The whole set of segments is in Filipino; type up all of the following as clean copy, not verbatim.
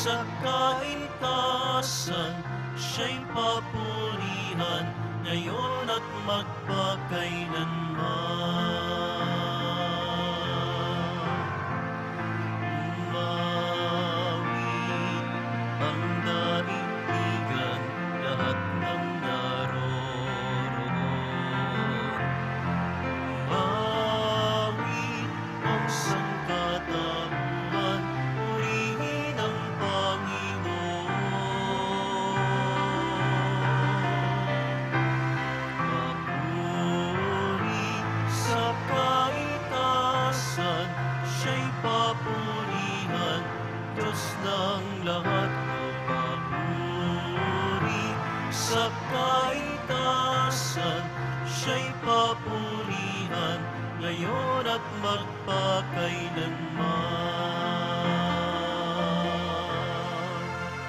sa kaintasan, siya'y papurihan, ngayon at magpakailanman. Umawit ang daigdigan, lahat ng naroroon. Umawit ang sangkatauhan, purihin ang Panginoon. Papuri sa kaitasan, siya'y papurihan, Diyos ng lahat. Papuri sa kaitasan, siya'y papurihan, ngayon at magpakailanman.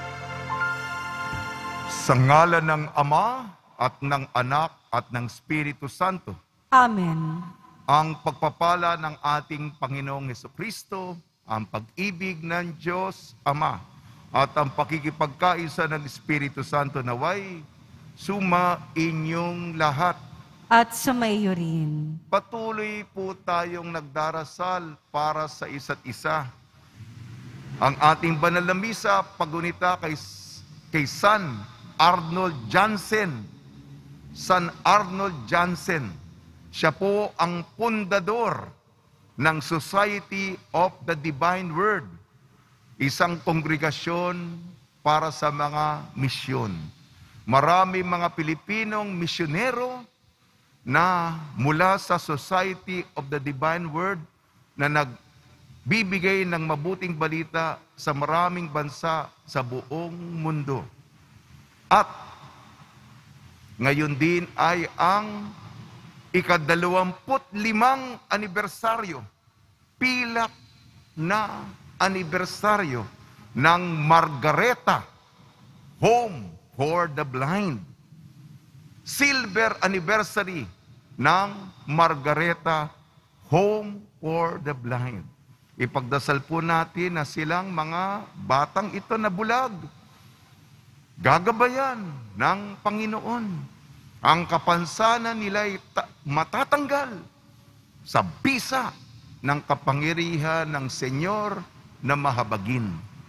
Sa ngalan ng Ama at ng Anak at ng Espiritu Santo, Amen. ang pagpapala ng ating Panginoong Hesukristo, ang pag-ibig ng Diyos Ama, at ang pakikipagkaisa ng Espiritu Santo naway suma inyong lahat. At sumaiyo rin. Patuloy po tayong nagdarasal para sa isa't isa. Ang ating banal na misa, pagunita kay San Arnold Jansen. San Arnold Jansen. Siya po ang pundador ng Society of the Divine Word, isang kongregasyon para sa mga misyon. Marami mga Pilipinong misyonero na mula sa Society of the Divine Word na nagbibigay ng mabuting balita sa maraming bansa sa buong mundo. At ngayon din ay ang ika-25 anibersaryo, pilak na anibersaryo ng Margareta Home for the Blind. Silver anniversary ng Margareta Home for the Blind. Ipagdasal po natin na silang mga batang ito na bulag, gagabayan ng Panginoon. Ang kapansanan nila'y matatanggal sa bisa ng kapangyarihan ng Senyor na mahabagin.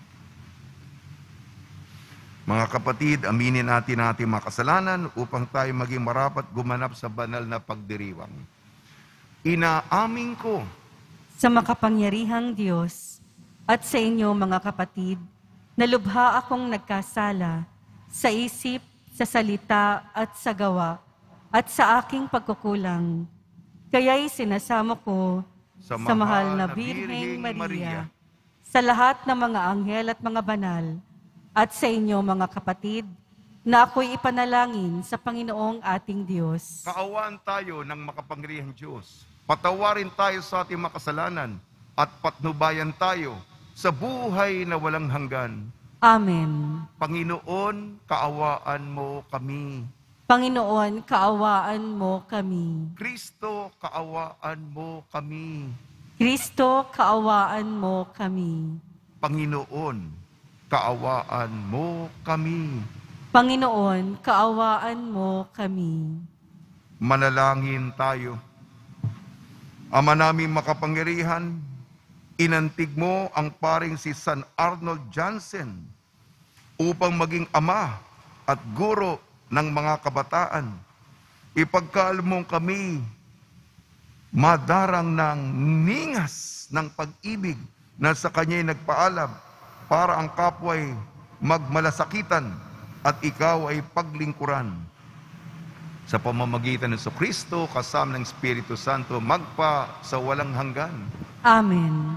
Mga kapatid, aminin natin ating mga kasalanan upang tayo maging marapat gumanap sa banal na pagdiriwang. Inaamin ko Sa makapangyarihang Diyos at sa inyo mga kapatid, na lubha akong nagkasala sa isip, sa salita at sa gawa at sa aking pagkukulang. Kaya'y sinasamo ko sa mahal na Birheng Maria, sa lahat ng mga anghel at mga banal, at sa inyo mga kapatid, na ako'y ipanalangin sa Panginoong ating Diyos. kaawaan tayo ng makapangyarihang Diyos. Patawarin tayo sa ating makasalanan at patnubayan tayo sa buhay na walang hanggan. Amen. Panginoon, kaawaan mo kami. Panginoon, kaawaan mo kami. Kristo, kaawaan mo kami. Kristo, kaawaan mo kami. Panginoon, kaawaan mo kami. Panginoon, kaawaan mo kami. Manalangin tayo. Ama naming makapangyarihan, inantig mo ang paring si San Arnold Jansen upang maging ama at guro ng mga kabataan. Ipagkaal mo kami madarang ng ningas ng pag-ibig na sa kanya'y nagpaalam para ang kapwa'y magmalasakitan at ikaw ay paglingkuran. Sa pamamagitan ng Kristo, kasama ng Espiritu Santo, magpa sa walang hanggan. Amen.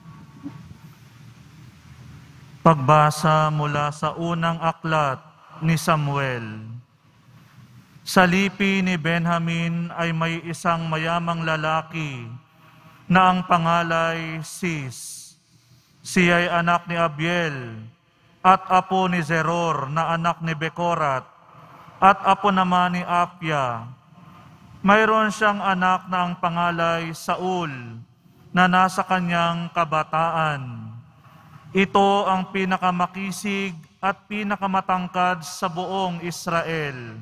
Pagbasa mula sa unang aklat ni Samuel. Sa lipi ni Benjamin ay may isang mayamang lalaki na ang pangalay Sis. Siya'y anak ni Abiel at apo ni Zeror na anak ni Bekorat at apo naman ni Apia. Mayroon siyang anak na ang pangalay Saul na nasa kanyang kabataan. Ito ang pinakamakisig at pinakamatangkad sa buong Israel.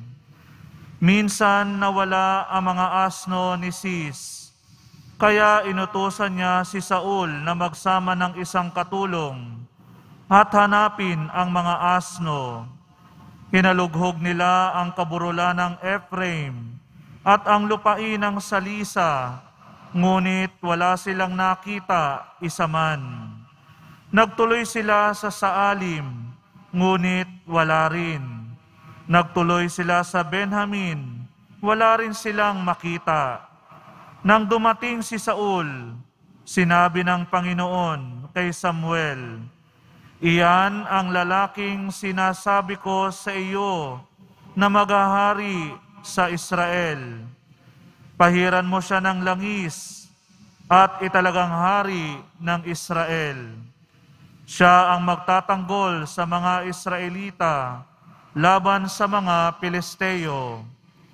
Minsan nawala ang mga asno ni Cis, kaya inutusan niya si Saul na magsama ng isang katulong at hanapin ang mga asno. Hinalughog nila ang kaburulan ng Ephraim at ang lupain ng Salisa, ngunit wala silang nakita isa man. Nagtuloy sila sa Saalim, ngunit wala rin. Nagtuloy sila sa Benjamin, wala rin silang makita. Nang dumating si Saul, sinabi ng Panginoon kay Samuel, "Iyan ang lalaking sinasabi ko sa iyo na maghahari sa Israel. Pahiran mo siya ng langis at italagang hari ng Israel. Siya ang magtatanggol sa mga Israelita laban sa mga Pilisteo.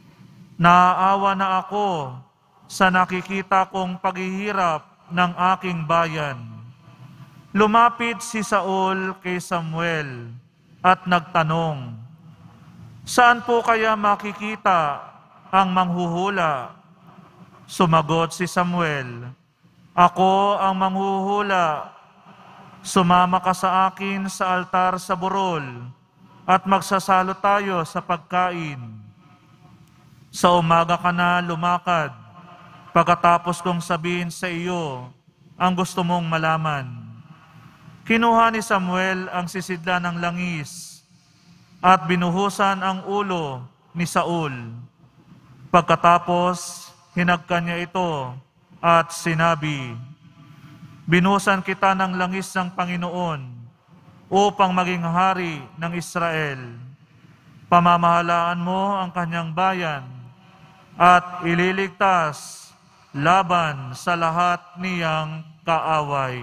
Naaawa na ako sa nakikita kong paghihirap ng aking bayan." Lumapit si Saul kay Samuel at nagtanong, "Saan po kaya makikita ang manghuhula?" Sumagot si Samuel, "Ako ang manghuhula. Sumama ka sa akin sa altar sa burol at magsasalo tayo sa pagkain. Sa umaga ka na lumakad, pagkatapos kong sabihin sa iyo ang gusto mong malaman." Kinuha ni Samuel ang sisidlan ng langis at binuhusan ang ulo ni Saul. Pagkatapos, hinagkan niya ito at sinabi, "Binuhusan kita ng langis ng Panginoon upang maging hari ng Israel. Pamamahalaan mo ang kanyang bayan at ililigtas laban sa lahat niyang kaaway."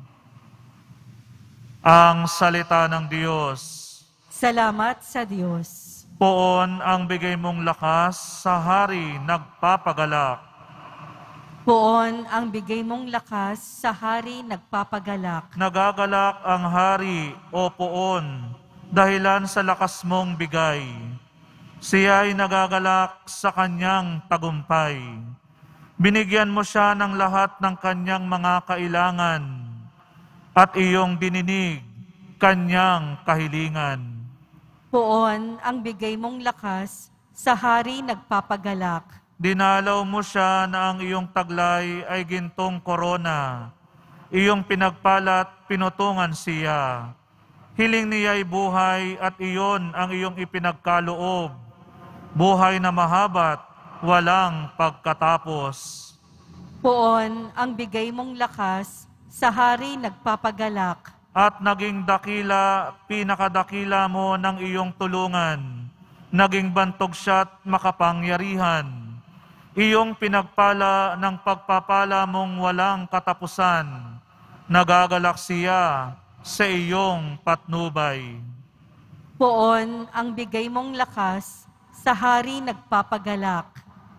Ang salita ng Diyos. Salamat sa Diyos. Poon ang bigay mong lakas sa hari nagpapagalak. Poon ang bigay mong lakas sa hari nagpapagalak. Nagagalak ang hari o poon dahilan sa lakas mong bigay. Siya'y nagagalak sa kanyang tagumpay. Binigyan mo siya ng lahat ng kanyang mga kailangan at iyong dininig kanyang kahilingan. Poon ang bigay mong lakas sa hari nagpapagalak. Dinalaw mo siya na ang iyong taglay ay gintong korona. Iyong pinagpalat, pinutungan siya. Hiling niya'y buhay at iyon ang iyong ipinagkaloob. Buhay na mahabat, walang pagkatapos. Poon ang bigay mong lakas sa hari nagpapagalak. At naging dakila, pinakadakila mo ng iyong tulungan. Naging bantog siya't makapangyarihan. Iyong pinagpala ng pagpapala mong walang katapusan. Nagagalak siya sa iyong patnubay. Poon ang bigay mong lakas sa hari nagpapagalak.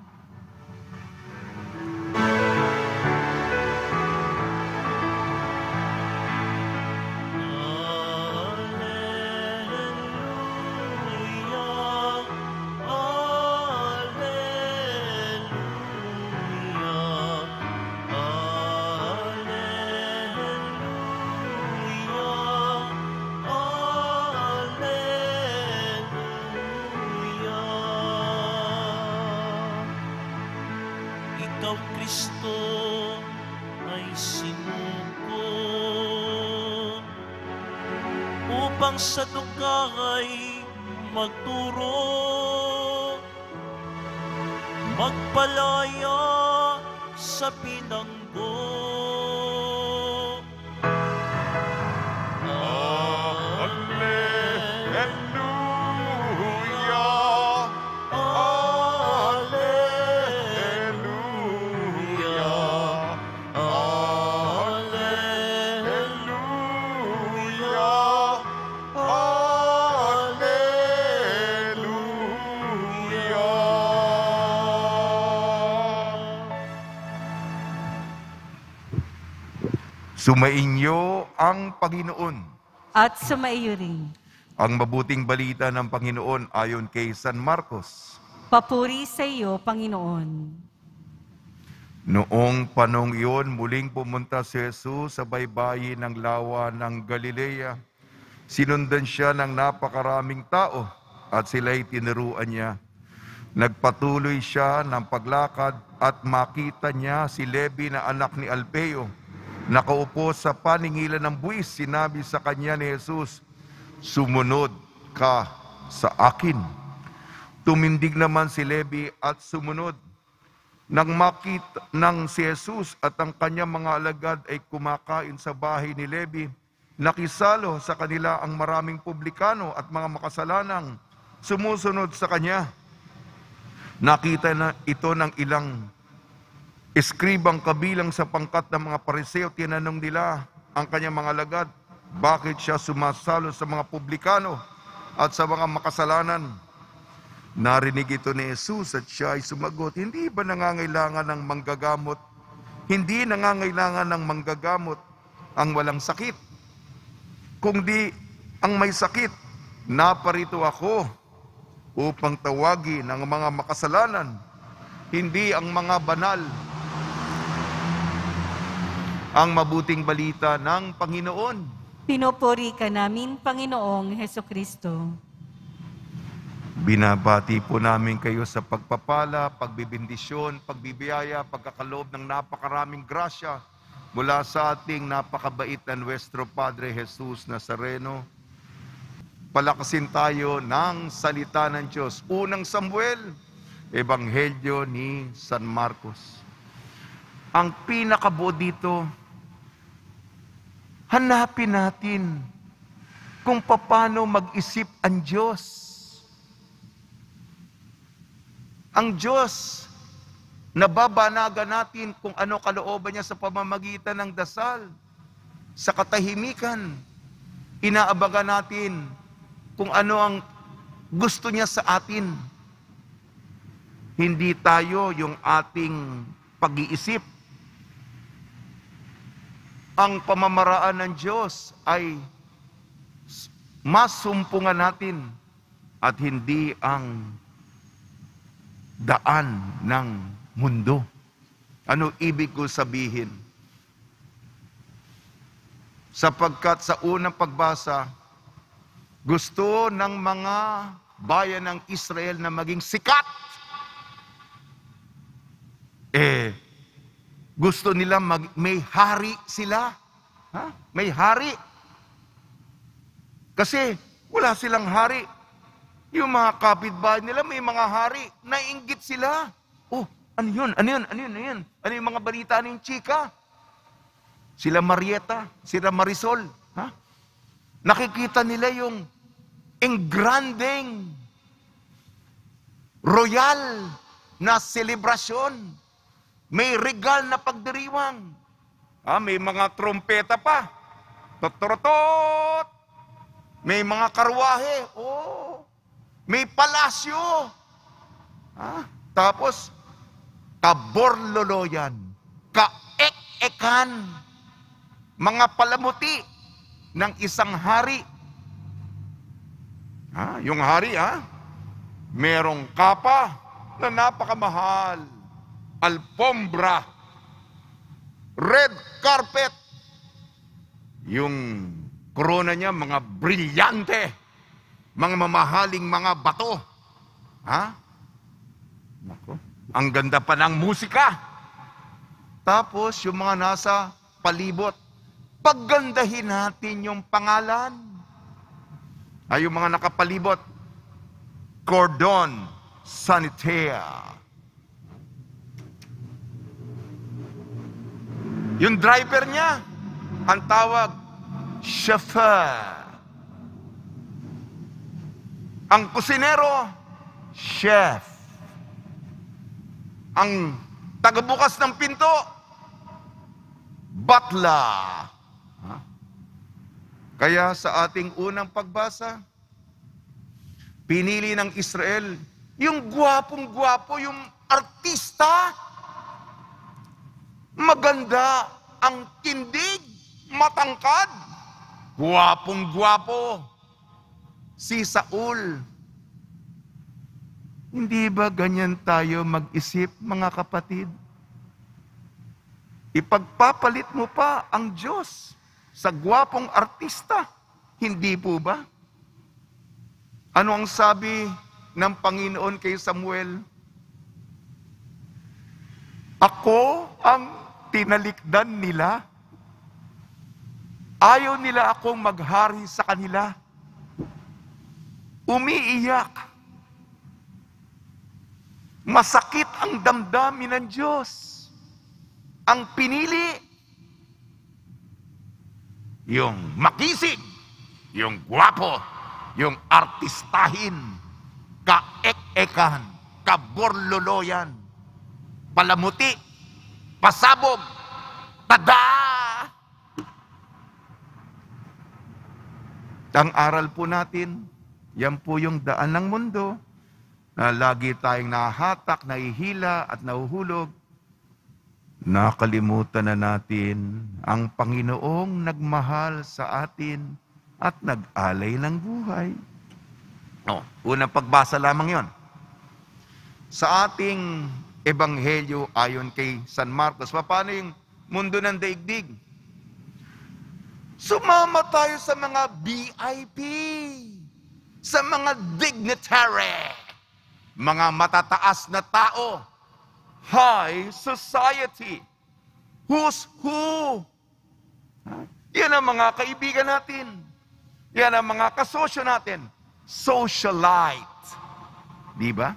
Ikaw, Kristo, ay sinuko upang sa dugay magturo, magpalaya sa bilanggo. Sumainyo ang Panginoon. At sumaiyo rin. Ang mabuting balita ng Panginoon ayon kay San Marcos. Papuri sa iyo, Panginoon. Noong panong iyon, muling pumunta si Jesus sa baybayin ng lawa ng Galilea. Sinundan siya ng napakaraming tao at sila'y tinuruan niya. Nagpatuloy siya ng paglakad at makita niya si Levi na anak ni Alpeo. Nakaupo sa paningilan ng buwis, sinabi sa kanya ni Jesus, "Sumunod ka sa akin." Tumindig naman si Levi at sumunod. Nang makita ng si Jesus at ang kanyang mga alagad ay kumakain sa bahay ni Levi, nakisalo sa kanila ang maraming publikano at mga makasalanang sumusunod sa kanya. Nakita na ito ng ilang eskribang kabilang sa pangkat ng mga Pariseo. Tinanong nila ang kanyang mga alagad, bakit siya sumasalo sa mga publikano at sa mga makasalanan? Narinig ito ni Jesus at siya ay sumagot, hindi ba nangangailangan ng manggagamot? Hindi nangangailangan ng manggagamot ang walang sakit, kundi ang may sakit. Naparito ako upang tawagin ang mga makasalanan, hindi ang mga banal. Ang mabuting balita ng Panginoon. Pinupuri ka namin, Panginoong Hesukristo. Binabati po namin kayo sa pagpapala, pagbibindisyon, pagbibiyaya, pagkakaloob ng napakaraming grasya mula sa ating napakabait na Nuestro Padre Jesus Nazareno. Palakasin tayo ng salita ng Diyos. Unang Samuel, Ebanghelyo ni San Marcos. Ang pinakabuo dito, hanapin natin kung paano mag-isip ang Diyos. Ang Diyos, nababanagan natin kung ano kalooban niya sa pamamagitan ng dasal, sa katahimikan. Inaabagan natin kung ano ang gusto niya sa atin. Hindi tayo yung ating pag-iisip. Ang pamamaraan ng Diyos ay masumpungan natin at hindi ang daan ng mundo. Ano ibig ko sabihin? Sapagkat sa unang pagbasa, gusto ng mga bayan ng Israel na maging sikat. Gusto nila may hari sila. May hari. Kasi wala silang hari. Yung mga kapitbahay nila, may mga hari. Nainggit sila. Oh, ano yun? Ano yun? Ano yun? Ano yun? Ano yung mga balita ng chika? Sila Marieta, sila Marisol. Nakikita nila yung engranding, royal na selebrasyon. May regal na pagdiriwang. May mga trompeta pa. Totorotot. May mga karwahe. May palasyo. Tapos, kaborloloyan, kaek-ekan, mga palamuti ng isang hari. Yung hari, merong kapa na napakamahal, alfombra, red carpet, yung korona niya, mga brilyante, mga mamahaling mga bato. Nako, ang ganda pa ng musika. Tapos, yung mga nasa palibot, paggandahin natin yung pangalan. Yung mga nakapalibot, cordon sanitaire. Yung driver niya, ang tawag, chauffeur. Ang kusinero, chef. Ang tagabukas ng pinto, butler. Kaya sa ating unang pagbasa, pinili ng Israel yung gwapong-gwapo, yung artista. Maganda ang tindig, matangkad. Gwapong-gwapo. Si Saul. Hindi ba ganyan tayo mag-isip, mga kapatid? Ipagpapalit mo pa ang Diyos sa gwapong artista. Hindi po ba? Ano ang sabi ng Panginoon kay Samuel? Ako ang tinalikdan nila. Ayaw nila akong maghari sa kanila. Umiiyak. Masakit ang damdamin ng Diyos. Ang pinili, yung makisig, yung gwapo, yung artistahin, kaek-ekan, kaborloloyan, palamuti, pasabog, tada! Ang aral po natin, yan po yung daan ng mundo, na lagi tayong nahahatak, nahihila at nahuhulog. Nakalimutan na natin ang Panginoong nagmahal sa atin at nag-alay ng buhay. Unang pagbasa lamang yon. Sa ating Ebanghelyo ayon kay San Marcos, paano yung mundo ng daigdig? Sumama tayo sa mga VIP, sa mga dignitary, mga matataas na tao, high society, who's who. Yan ang mga kaibigan natin. Yan ang mga kasosyo natin. Socialite. Di ba?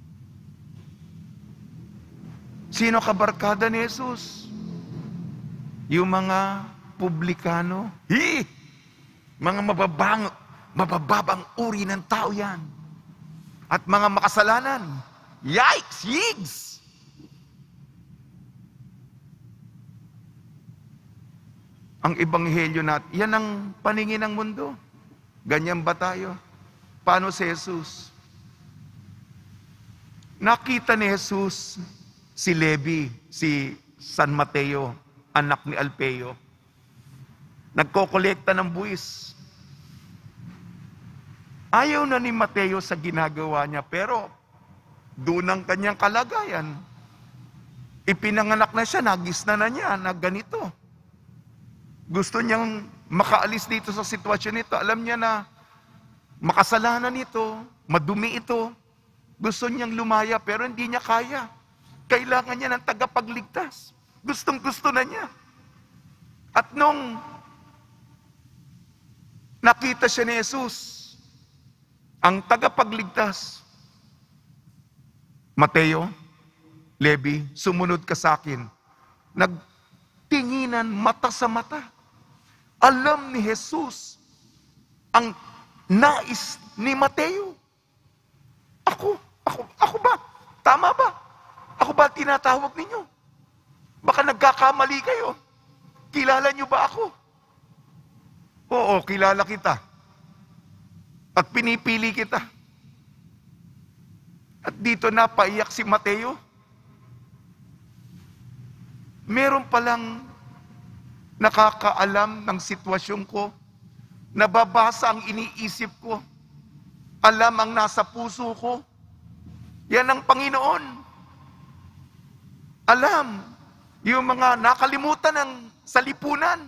Sino kabarkada ni Jesus? Yung mga publikano. Mga mababang uri ng tao yan. At mga makasalanan. Yikes! Yigs! Ang ebanghelyo natin, yan ang paningin ng mundo. Ganyan ba tayo? Paano si Jesus? Nakita ni Jesus si Levi, si San Mateo, anak ni Alpeo. Nagkokolekta ng buwis. Ayaw na ni Mateo sa ginagawa niya, pero doon ang kanyang kalagayan. Ipinanganak na siya, nagisna na niya, na ganito. Gusto niyang makaalis dito sa sitwasyon nito. Alam niya na makasalanan ito, madumi ito. Gusto niyang lumaya pero hindi niya kaya. Kailangan niya ng tagapagligtas. Gustong-gusto na niya. At nung nakita siya ni Jesus, ang tagapagligtas, Mateo, Levi, sumunod ka sa akin. Nagtinginan mata sa mata. Alam ni Jesus ang nais ni Mateo. Ako ba? Tama ba? Ako ba tinatawag ninyo? Baka nagkakamali kayo. Kilala niyo ba ako? Oo, kilala kita. At pinipili kita. At dito napaiyak si Mateo. Meron palang nakakaalam ng sitwasyon ko, nababasa ang iniisip ko, alam ang nasa puso ko. Yan ang Panginoon. Alam yung mga nakalimutan ng salipunan.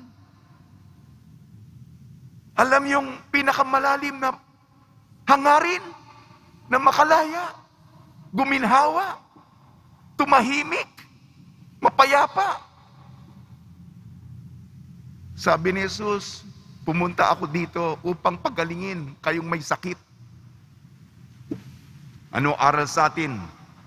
Alam yung pinakamalalim na hangarin na makalaya, guminhawa, tumahimik, mapayapa. Sabi ni Jesus, pumunta ako dito upang pagalingin kayong may sakit. Ano aral sa atin?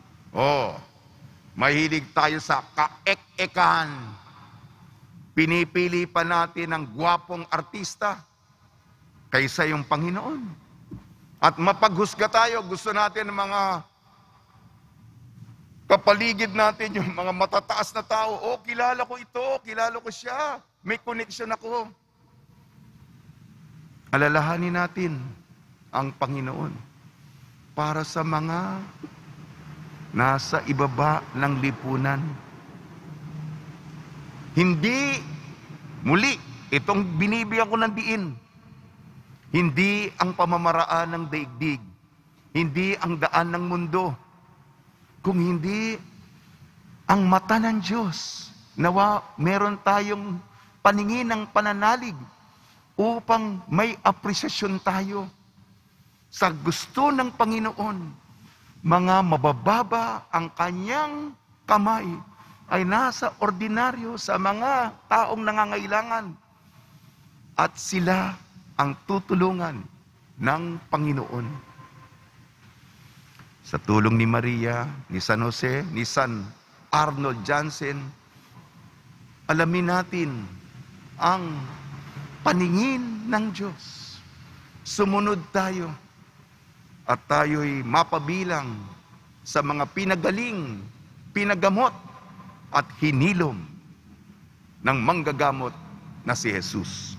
Mahilig tayo sa kaek-ekan. Pinipili pa natin ang gwapong artista kaysa yung Panginoon. At mapaghusga tayo, gusto natin ng mga kapaligid natin, yung mga matataas na tao. Kilala ko ito, kilala ko siya. May connection ako. Alalahanin natin ang Panginoon para sa mga nasa ibaba ng lipunan. Hindi, muli, Itong binibigyan ko ng diin, hindi ang pamamaraan ng daigdig, hindi ang daan ng mundo, kung hindi ang mata ng Diyos. Nawa meron tayong paningin ng pananalig upang may apresyasyon tayo sa gusto ng Panginoon. Mga mabababa ang kanyang kamay ay nasa ordinaryo sa mga taong nangangailangan at sila ang tutulungan ng Panginoon. Sa tulong ni Maria, ni San Jose, ni San Arnold Jansen, alamin natin ang paningin ng Diyos. Sumunod tayo at tayo'y mapabilang sa mga pinagaling, pinagamot at hinilom ng manggagamot na si Jesus.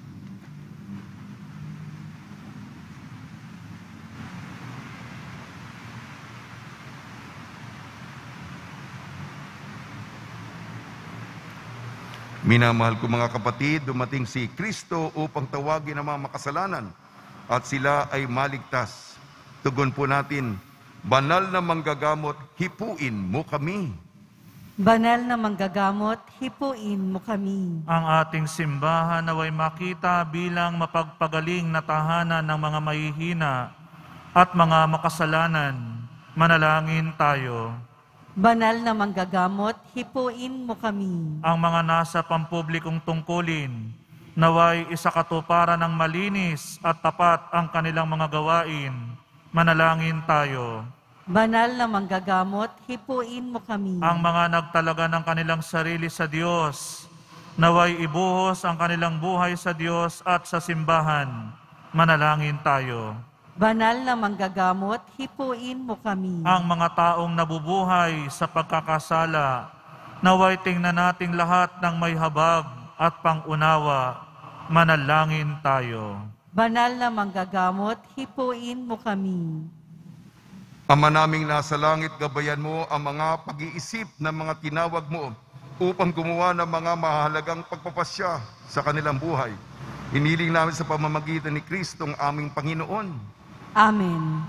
Minamahal ko mga kapatid, dumating si Kristo upang tawagin ang mga makasalanan at sila ay maligtas. Tugon po natin, banal na manggagamot, hipuin mo kami. Banal na manggagamot, hipuin mo kami. Ang ating simbahan naway makita bilang mapagpagaling na tahanan ng mga mahihina at mga makasalanan. Manalangin tayo. Banal na manggagamot, hipuin mo kami. Ang mga nasa pampublikong tungkulin, naway isakatuparan ng malinis at tapat ang kanilang mga gawain. Manalangin tayo. Banal na manggagamot, hipuin mo kami. Ang mga nagtalaga ng kanilang sarili sa Diyos, naway ibuhos ang kanilang buhay sa Diyos at sa simbahan. Manalangin tayo. Banal na manggagamot, hipuin mo kami. Ang mga taong nabubuhay sa pagkakasala, naway tingnan nating lahat ng may habag at pangunawa. Manalangin tayo. Banal na manggagamot, hipuin mo kami. Ama naming nasa langit, gabayan mo ang mga pag-iisip ng mga tinawag mo upang gumawa ng mga mahalagang pagpapasya sa kanilang buhay. Hiniling namin sa pamamagitan ni Kristong aming Panginoon. Amen.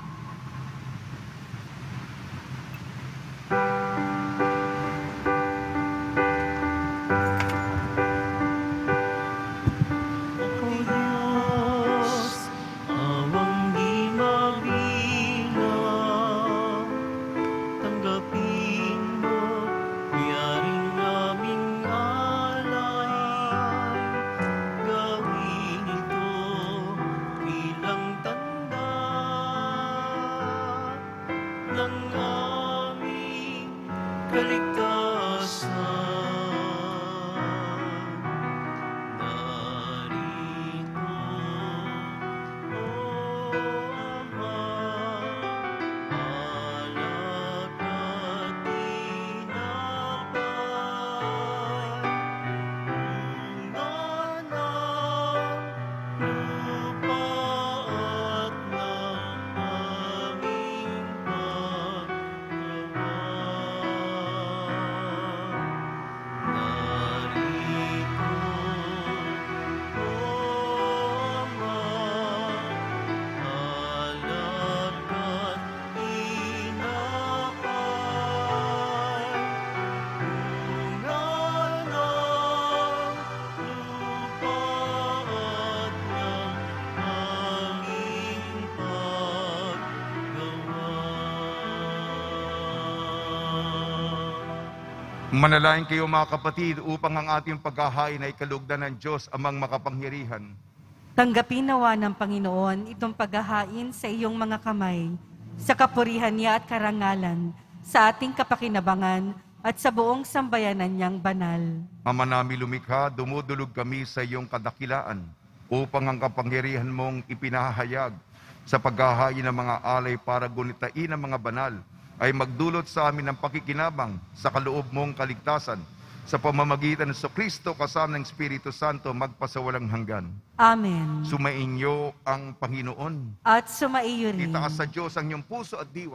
Manalangin kayo mga kapatid upang ang ating paghahain ay kalugdan ng Diyos amang makapangyarihan. Tanggapin nawa ng Panginoon itong paghahain sa iyong mga kamay, sa kapurihan niya at karangalan, sa ating kapakinabangan at sa buong sambayanan niyang banal. Ama namin lumikha, dumudulog kami sa iyong kadakilaan upang ang kapangyarihan mong ipinahayag sa paghahain ng mga alay para gunitain ang mga banal ay magdulot sa amin ng pakikinabang sa kaloob mong kaligtasan sa pamamagitan ng Kristo kasama ng Espiritu Santo magpasawalang hanggan. Amen. Sumainyo ang Panginoon. At sumaiyo rin. Itaas sa Diyos ang iyong puso at diwa.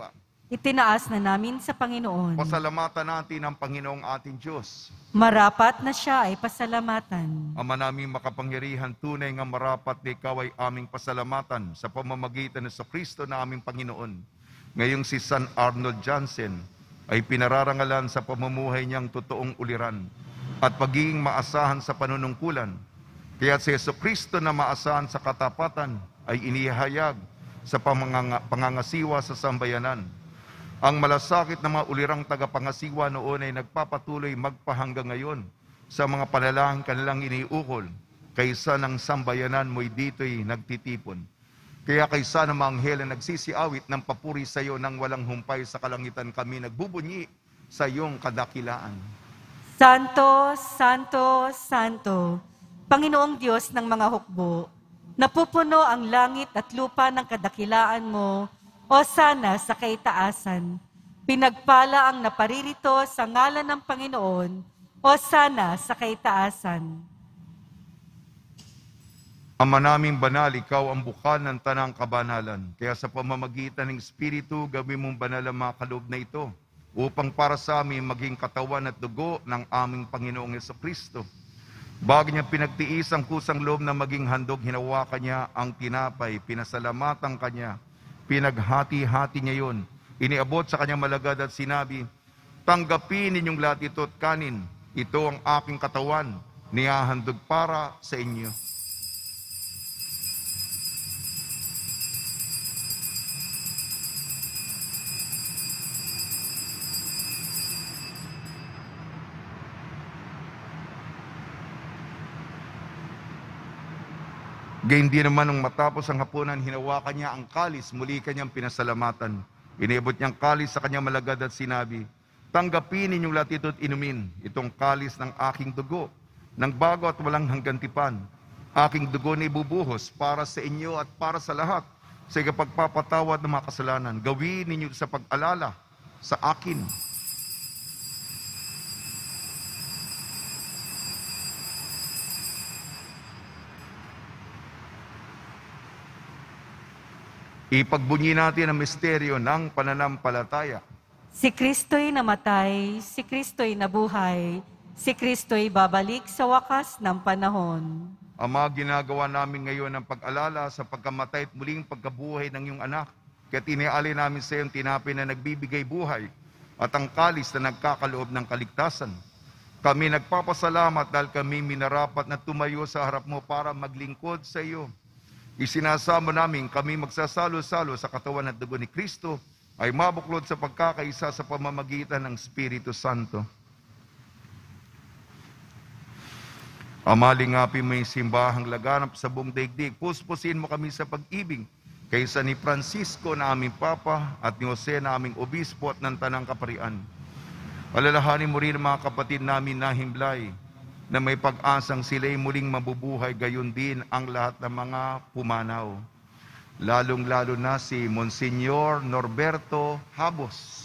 itinaas na namin sa Panginoon. Pasalamatan natin ang Panginoong ating Diyos. Marapat na siya ay pasalamatan. Ama naming makapangyarihan, tunay nga marapat na ikaw ay aming pasalamatan sa pamamagitan ng Kristo na aming Panginoon. Ngayong si San Arnold Jansen ay pinararangalan sa pamumuhay niyang totoong uliran at pagiging maasahan sa panunungkulan. Kaya si Kristo na maasahan sa katapatan ay inihayag sa pangangasiwa sa sambayanan. Ang malasakit na mga ulirang tagapangasiwa noon ay nagpapatuloy magpahanggang ngayon sa mga panalangin kanilang iniukol, kaysa ng sambayanan mo'y dito'y nagtitipon. Kaya kaysa ng mga anghel na nagsisiawit ng papuri sa iyo nang walang humpay sa kalangitan, kami nagbubunyi sa iyong kadakilaan. Santo, Santo, Santo, Panginoong Diyos ng mga hukbo, napupuno ang langit at lupa ng kadakilaan mo, o sana sa kaitaasan. Pinagpala ang naparirito sa ngalan ng Panginoon, o sana sa kaitaasan. Ama naming banal, ikaw ang bukal ng tanang kabanalan. Kaya sa pamamagitan ng Espiritu, gawin mong banal ang mga kaloob na ito, upang para sa amin maging katawan at dugo ng aming Panginoong Jesucristo. Bago niya pinagtiis ang kusang loob na maging handog, hinawakan niya ang tinapay, pinasalamatan kanya, pinaghati-hati niya yun, iniabot sa kanyang malagad at sinabi, tanggapin ninyong lahat ito at kanin, ito ang aking katawan, nihahandog para sa inyo. Gayun din naman nung matapos ang hapunan, hinawakan niya ang kalis, muli kanyang pinasalamatan. Iniabot niyang kalis sa kanyang malagad at sinabi, tanggapin ninyong lahat ito at inumin, itong kalis ng aking dugo, ng bago at walang hanggantipan. Aking dugo na ibubuhos para sa inyo at para sa lahat, sa ikapagpapatawad ng mga kasalanan. Gawin ninyo sa pag-alala sa akin. Ipagbunyi natin ang misteryo ng pananampalataya. Si Kristo'y namatay, si Kristo'y nabuhay, si Kristo'y babalik sa wakas ng panahon. Ama, ginagawa namin ngayon ang pag-alala sa pagkamatay at muling pagkabuhay ng iyong anak. Kaya tinialay namin sa iyong tinapay na nagbibigay buhay at ang kalis na nagkakaloob ng kaligtasan. Kami nagpapasalamat dahil kami minarapat na tumayo sa harap mo para maglingkod sa iyo. Isinasamo namin kami magsasalo-salo sa katawan at dugo ni Kristo ay mabuklod sa pagkakaisa sa pamamagitan ng Espiritu Santo. Ama, lingapin mo yung simbahang laganap sa buong daigdig. Puspusin mo kami sa pag-ibig kaysa ni Francisco na aming Papa at ni Jose na aming Obispo at ng Tanang Kaparian. Alalahanin mo rin mga kapatid namin na himlay na may pag-asang sila'y muling mabubuhay, gayon din ang lahat ng mga pumanaw. Lalong-lalo na si Monsignor Norberto Habos.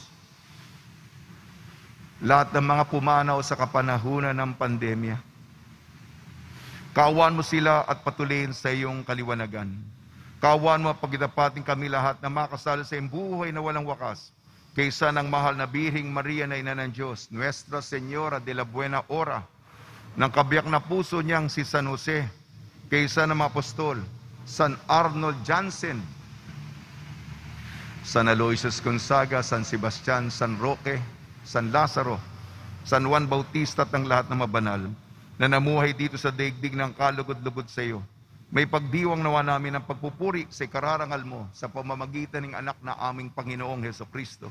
Lahat ng mga pumanaw sa kapanahunan ng pandemya. Kaawaan mo sila at patuloyin sa iyong kaliwanagan. Kaawaan mo at pagdapatin kami lahat na makasalo sa iyong buhay na walang wakas. Kaysa ng mahal na Birhing Maria na Ina ng Diyos, Nuestra Señora de la Buena Hora, ng kabiyak na puso niyang si San Jose, kaysa ng mga apostol, San Arnold Jansen, San Aloysius Gonzaga, San Sebastian, San Roque, San Lazaro, San Juan Bautista at ng lahat ng mabanal na namuhay dito sa daigdig ng kalugod-lugod sa iyo. May pagdiwang nawa namin ng pagpupuri sa ikararangal mo sa pamamagitan ng anak na aming Panginoong Jesucristo.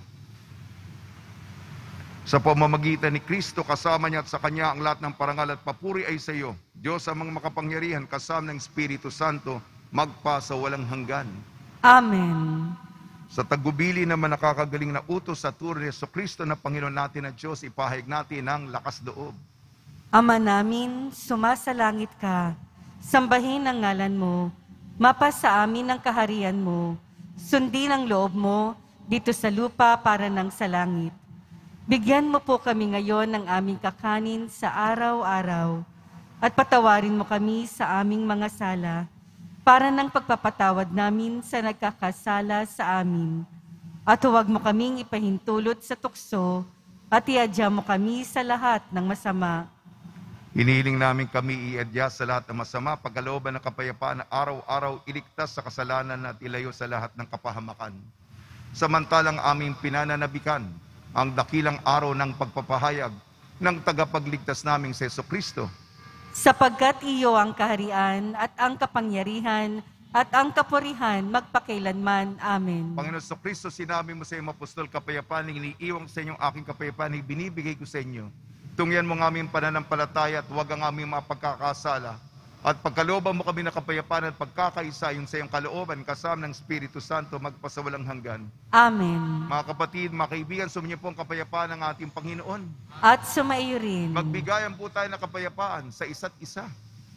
Sa pamamagitan ni Kristo, kasama niya at sa Kanya ang lahat ng parangal at papuri ay sa iyo. Diyos amang makapangyarihan, kasama ng Espiritu Santo, magpa sa walang hanggan. Amen. Sa tagubili naman nakakagaling na utos sa turo ni Jesucristo na Panginoon natin at Diyos, ipahayag natin ang lakas loob. Ama namin, sumasalangit ka, sambahin ang ngalan mo, mapasa amin ang kaharian mo, sundin ang loob mo dito sa lupa para ng sa langit. Bigyan mo po kami ngayon ng aming kakanin sa araw-araw at patawarin mo kami sa aming mga sala para ng pagpapatawad namin sa nagkakasala sa amin. At huwag mo kaming ipahintulot sa tukso, at iadya mo kami sa lahat ng masama. Hinihiling namin kami iadya sa lahat ng masama, pagkalooban ng kapayapaan na araw-araw iligtas sa kasalanan at ilayo sa lahat ng kapahamakan. Samantalang aming pinananabikan ang dakilang araw ng pagpapahayag ng tagapagligtas naming si Jesucristo. Sapagkat iyo ang kaharian at ang kapangyarihan at ang kapurihan magpakailanman. Amen. Panginoon Jesucristo, sinabi mo sa iyong apostol, kapayapaan iniiwan sa inyong aking kapayapaan, binibigay ko sa inyo. Tungyan mo ng aming pananampalataya at huwag ang aming mapagkakasala. At pagkalooban mo kami ng kapayapaan at pagkakaisa yung sa iyong kalooban kasama ng Espiritu Santo magpasawalang hanggan. Amen. Mga kapatid, mga kaibigan, sumunyo po ang kapayapaan ng ating Panginoon. At sumaiyo rin. Magbigayan po tayo ng kapayapaan sa isa't isa.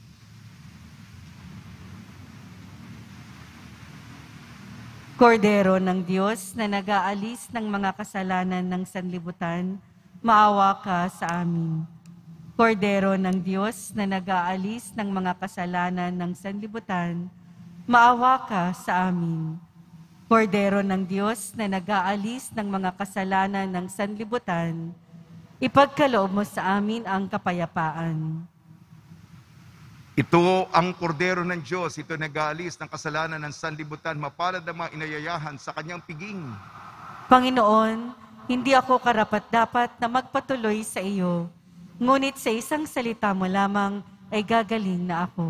Kordero ng Diyos na nag-aalis ng mga kasalanan ng sanlibutan, maawa ka sa amin. Kordero ng Diyos na nag-aalis ng mga kasalanan ng sanlibutan, maawa ka sa amin. Kordero ng Diyos na nag-aalis ng mga kasalanan ng sanlibutan, ipagkaloob mo sa amin ang kapayapaan. Ito ang kordero ng Diyos, ito nag-aalis ng kasalanan ng sanlibutan, mapalad ang mga inayayahan sa kanyang piging. Panginoon, hindi ako karapat-dapat na magpatuloy sa iyo, ngunit sa isang salita mo lamang ay gagaling na ako.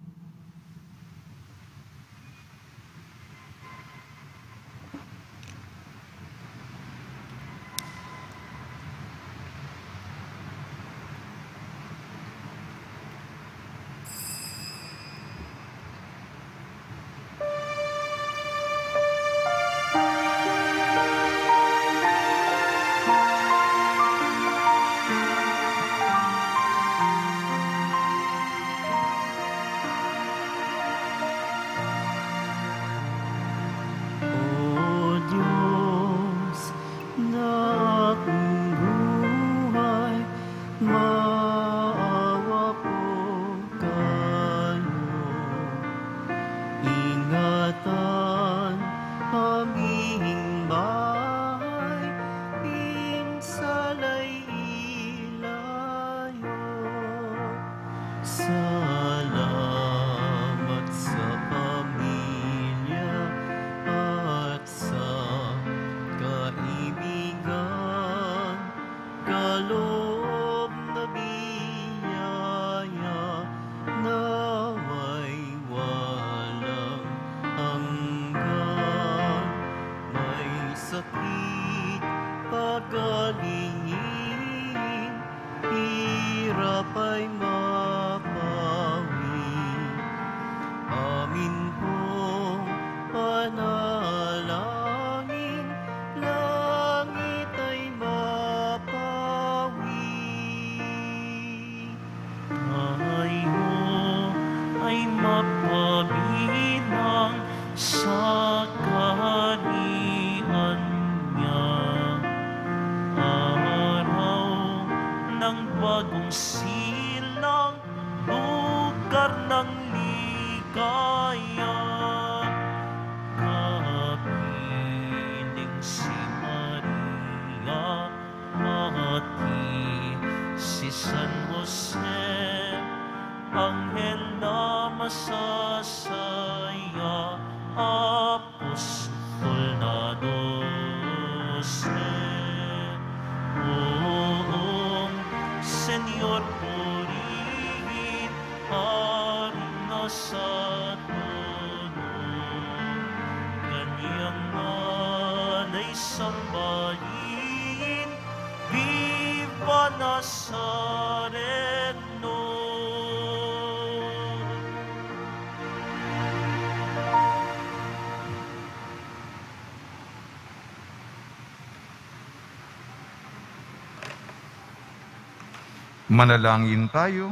Manalangin tayo.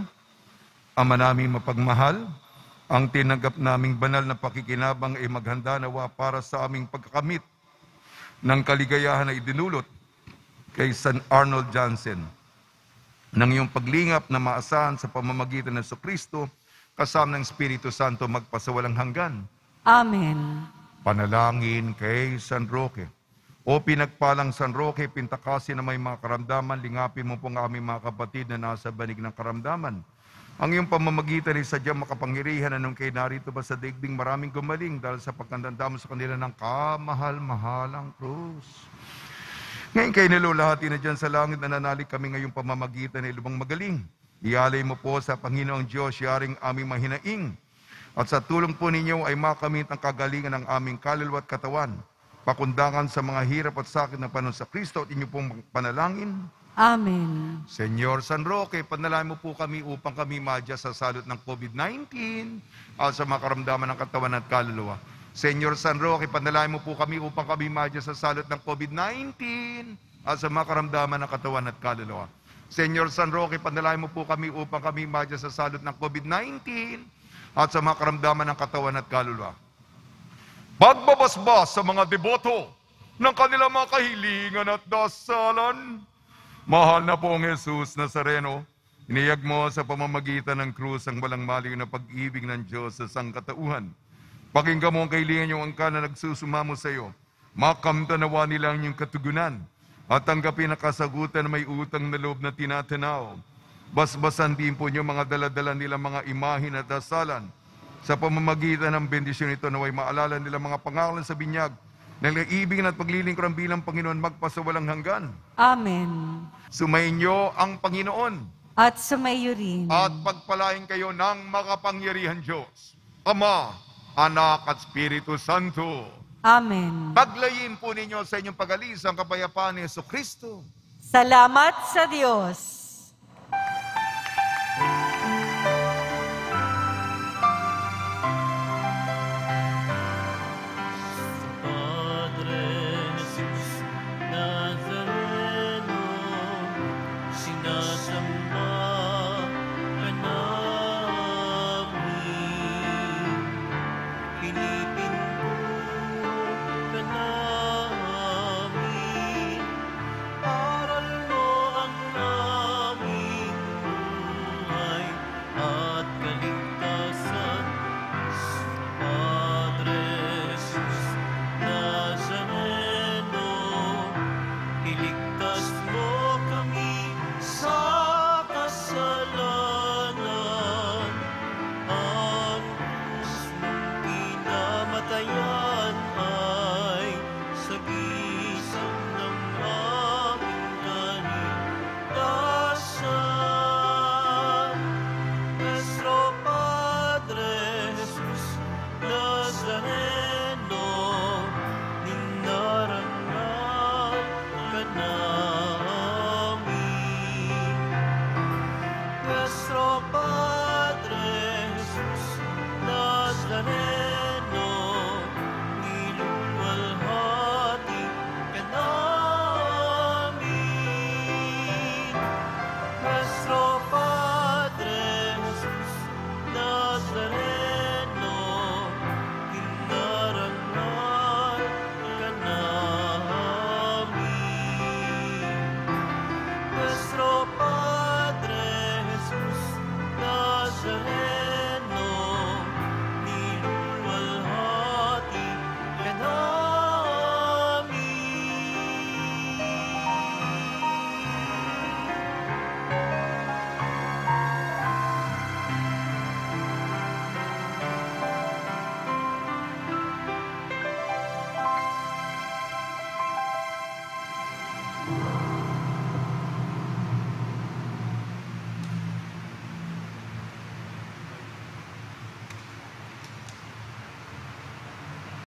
Ama naming mapagmahal, ang tinanggap naming banal na pakikinabang ay maghanda nawa para sa aming pagkakamit ng kaligayahan na idinulot kay San Arnold Jansen. Nang iyong paglingap na maasahan sa pamamagitan ng Jesucristo, kasama ng Espiritu Santo magpasawalang hanggan. Amen. Panalangin kay San Roque. O pinagpalang San Roque, Pintakasi na may mga karamdaman, lingapin mo po ang aming mga kapatid na nasa banig ng karamdaman. Ang iyong pamamagitan ay sadyang makapangyarihan anong kayo narito ba sa daigdig maraming gumaling dahil sa pagkandanda mo sa kanila ng kamahal-mahalang krus. Ngayon kayo nilulahati na dyan sa langit na nanalig kami ngayong pamamagitan ay lubang magaling. Ialay mo po sa Panginoong Diyos, yaring aming mahinaing. At sa tulong po ninyo ay makamit ang kagalingan ng aming kaluluwa at katawan. Pakundangan sa mga hirap at sakit na panahon sa Kristo at inyo pong panalangin. Amen. Senyor San Roque, panalangin mo po kami upang kami madya sa salot ng COVID-19 at sa mga karamdaman ng katawan at kaluluwa. Senyor San Roque, panalangin mo po kami upang kami madya sa salot ng COVID-19 at sa mga karamdaman ng katawan at kaluluwa. Senyor San Roque, panalangin mo po kami upang kami madya sa salot ng COVID-19 at sa mga karamdaman ng katawan at kaluluwa. Pagbabasbas sa mga deboto ng kanilang mga kahilingan at dasalan. Mahal na pong Jesus Nazareno, iniyag mo sa pamamagitan ng krus ang walang maliw na pag-ibig ng Diyos sa sangkatauhan. Pakinggan mo ang kahilingan yung angkan na nagsusumamo sa iyo. Makamtanawa nila ang iyong katugunan at tanggapin ang kasagutan na may utang na loob na tinatanaw. Basbasan din po niyo mga daladala nilang mga imahin at dasalan. Sa pamamagitan ng bendisyon ito, naway maalala nila mga pangalan sa binyag na ibig at paglilingkuran bilang Panginoon magpasawalang hanggan. Amen. Sumainyo ang Panginoon At sumayo rin. at pagpalain kayo ng makapangyarihan Diyos, Ama, Anak at Espiritu Santo. Amen. Paglayin po ninyo sa inyong pag-alis ang kapayapaan ni Jesucristo. Salamat sa Diyos.